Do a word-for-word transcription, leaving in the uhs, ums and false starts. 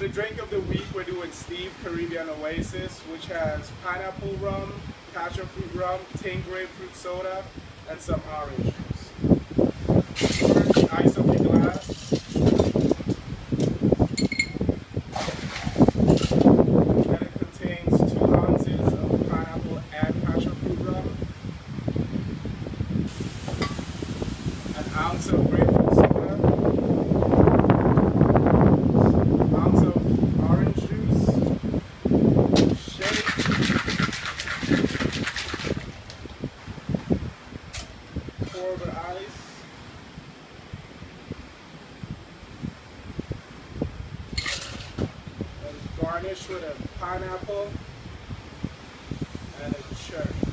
the drink of the week, we're doing Steve Caribbean Oasis, which has pineapple rum, passion fruit rum, Ting grapefruit soda, and some orange juice. First, ice up the glass. And it contains two ounces of pineapple and passion fruit rum, an ounce of grapefruit soda, an ounce of orange juice, shake, pour over ice, and garnish with a pineapple and a cherry.